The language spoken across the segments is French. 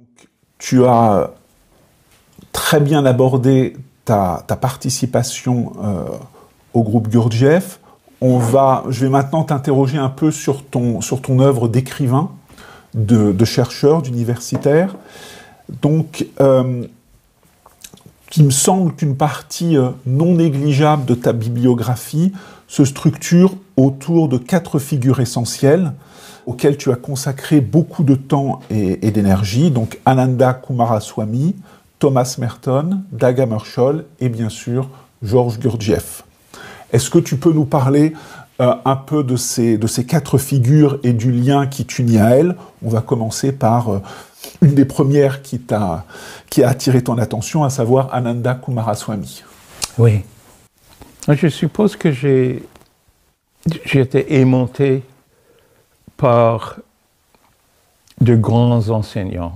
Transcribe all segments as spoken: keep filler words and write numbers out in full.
Tu as très bien abordé ta, ta participation euh, au groupe Gurdjieff. On va, je vais maintenant t'interroger un peu sur ton, sur ton œuvre d'écrivain, de, de chercheur, d'universitaire. Donc, euh, il me semble qu'une partie non négligeable de ta bibliographie se structure autour de quatre figures essentielles auxquelles tu as consacré beaucoup de temps et, et d'énergie, donc Ananda Coomaraswamy, Thomas Merton, Dag Hammarskjöld et bien sûr Georges Gurdjieff. Est-ce que tu peux nous parler euh, un peu de ces, de ces quatre figures et du lien qui t'unit à elles? On va commencer par euh, une des premières qui, t'a, qui a attiré ton attention, à savoir Ananda Coomaraswamy. Oui. Je suppose que j'ai, j'ai été aimanté par de grands enseignants.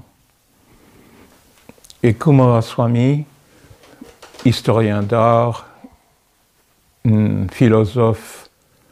Et Coomaraswamy, historien d'art, philosophe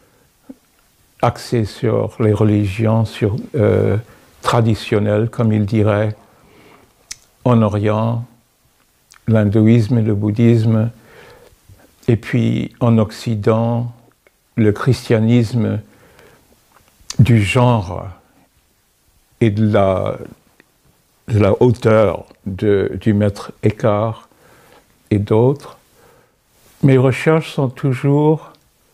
axé sur les religions sur, euh, traditionnelles, comme il dirait, en Orient, l'hindouisme et le bouddhisme, et puis en Occident, le christianisme du genre et de la, de la hauteur de, du maître Eckhart et d'autres. Mes recherches sont toujours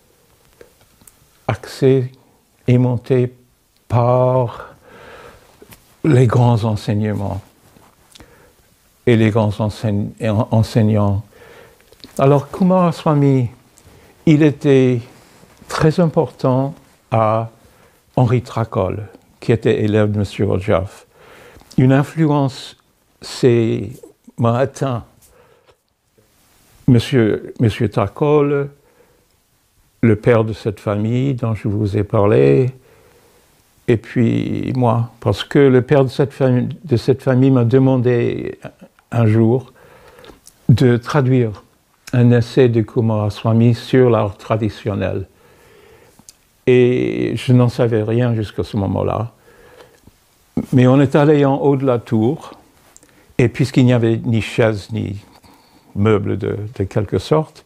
axées, aimantées par les grands enseignements et les grands enseigne, enseignants. Alors, Coomaraswamy, il était très important à Henri Tracol, qui était élève de M. Gurdjieff. Une influence s'est m'a atteint. Monsieur, Monsieur Tracol, le père de cette famille dont je vous ai parlé, et puis moi, parce que le père de cette famille, de cette famille m'a demandé un jour de traduire un essai de Coomaraswamy sur l'art traditionnel. Et je n'en savais rien jusqu'à ce moment-là. Mais on est allé en haut de la tour, et puisqu'il n'y avait ni chaise ni meuble de, de quelque sorte,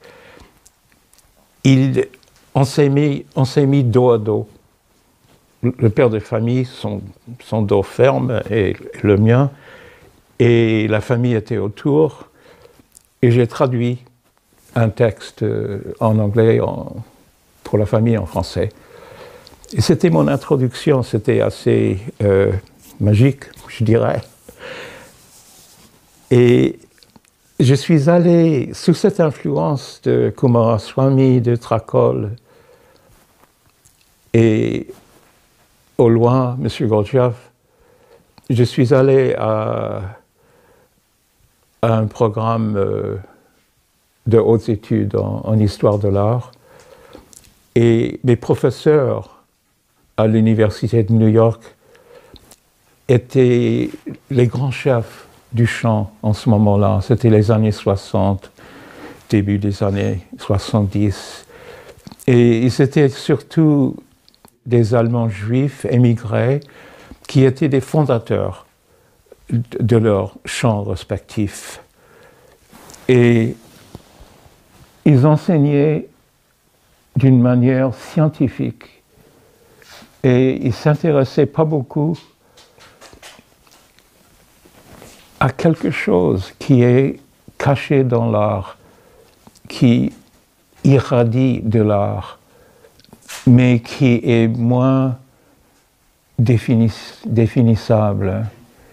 il, on s'est mis, on s'est mis dos à dos. Le père de famille, son, son dos ferme, et le mien, et la famille était autour, et j'ai traduit un texte en anglais en, pour la famille en français. Et c'était mon introduction, c'était assez euh, magique, je dirais. Et je suis allé, sous cette influence de Coomaraswamy, de Tracol, et au loin, M. Gurdjieff, je suis allé à, à un programme euh, de hautes études en, en histoire de l'art, et mes professeurs à l'université de New York étaient les grands chefs du chant en ce moment-là. C'était les années soixante, début des années soixante-dix. Et c'était surtout des Allemands juifs émigrés qui étaient des fondateurs de leurs chants respectifs. Et ils enseignaient d'une manière scientifique. Et ils ne s'intéressaient pas beaucoup à quelque chose qui est caché dans l'art, qui irradie de l'art, mais qui est moins définis- définissable.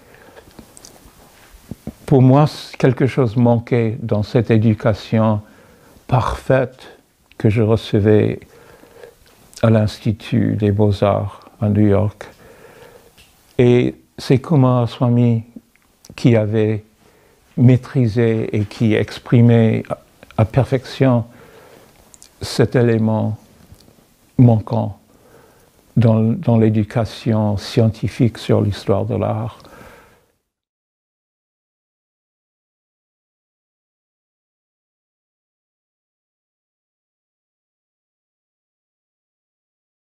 Pour moi, quelque chose manquait dans cette éducation parfaite que je recevais à l'Institut des Beaux-Arts à New York. Et c'est Coomaraswamy qui avait maîtrisé et qui exprimait à perfection cet élément manquant dans, dans l'éducation scientifique sur l'histoire de l'art.